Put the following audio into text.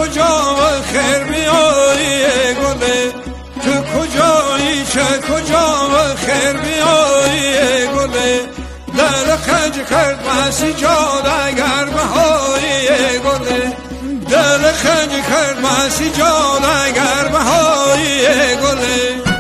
کجا و خیر بیایی گله، تو کجایی چه کجا و خیر بیایی گله، دل خنج کرد مسی جاد اگر بهایی گله، دل خنج کرد مسی جاد اگر بهایی گله.